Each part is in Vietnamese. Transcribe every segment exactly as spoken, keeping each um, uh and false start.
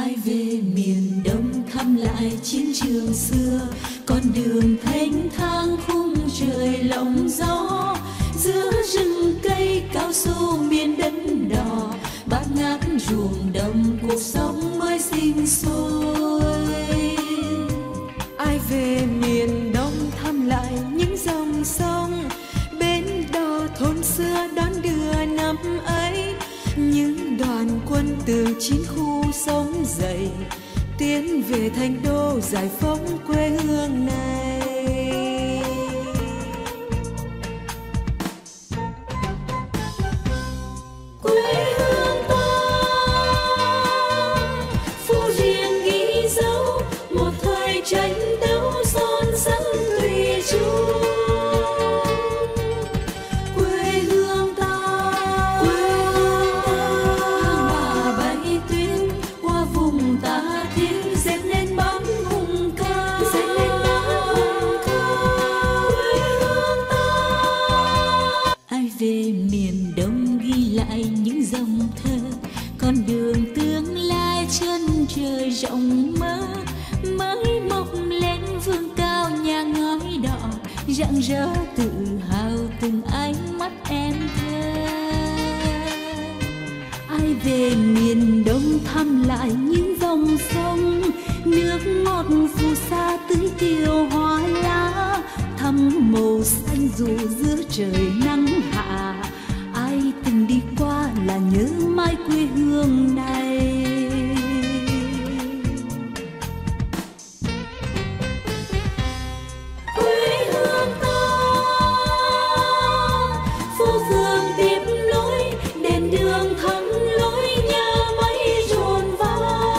ai về miền Đông thăm lại chiến trường xưa, con đường thênh thang khung trời lộng gió, giữa rừng cây cao su miền đất đỏ, bát ngát ruộng đồng cuộc sống mới sinh sôi. Ai về miền Đông thăm lại những dòng sông, bến đò thôn xưa đón đưa năm ấy, những đoàn quân từ chiến khu sống dậy, tiến về thành đô giải phóng quê hương này. Quê hương ta phố riêng ghi dấu một thời tranh đấu son sắt thủy chung. Quê hương ta, quê hương ta, hàng hà bay tuyến qua vùng ta thiên, dệt nên bóng hùng ca, dệt nên bóng hùng ca. Quê hương ta, ai về miền Đông ghi lại những dòng thơ, con đường tương lai chân trời rộng mơ, mới mọc lên vương cao nhà ngói đỏ, rạng rỡ tự hào từng ánh mắt em thơ. Ai về miền Đông thăm lại những dòng sông, nước ngọt phù sa tưới tiêu hoa lá, thăm màu xanh dù giữa trời nắng hạ. Ai từng đi qua là nhớ mãi quê hương này. Quê hương ta phố phường tiếp nối, đèn đường thắng lối, nhà máy rộn vang.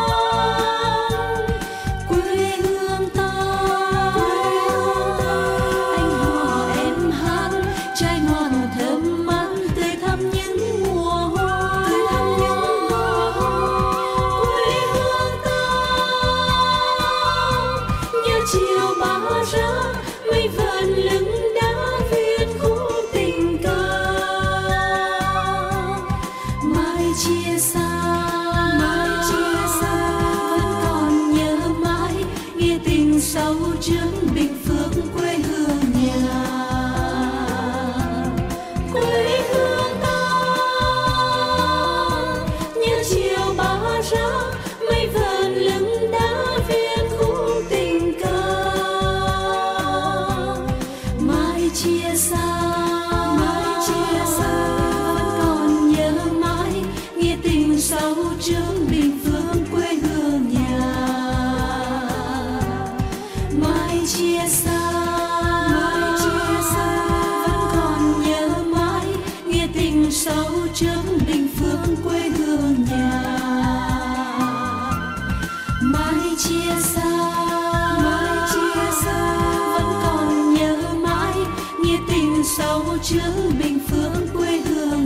Quê hương ta, quê hương ta, anh hò em hát, trai ngon thơm mát, tươi thắm những mùa hoa, tươi thắm những mùa hoa. Quê hương ta nhớ chiều bão ra, mây vờn lưng đá viết khúc tình ca. Mai chia xa, mai chia xa, vẫn còn nhớ mãi nghĩa tình sâu trước Bình Phước quê hương nhà. Quê hương ta nhớ chiều bão ra, mây vờn lưng đá viết khúc tình ca. Mai chia xa, mai chia xa, vẫn còn nhớ mãi nghĩa tình sâu trước Bình Phước quê hương nhà. Mai chia xa, mai chia xa, vẫn còn nhớ mãi nghĩa tình sâu trước Bình Phước quê hương nhà. Mai chia xa, mai chia xa, vẫn còn nhớ mãi nghĩa tình sâu trước Bình Phước quê hương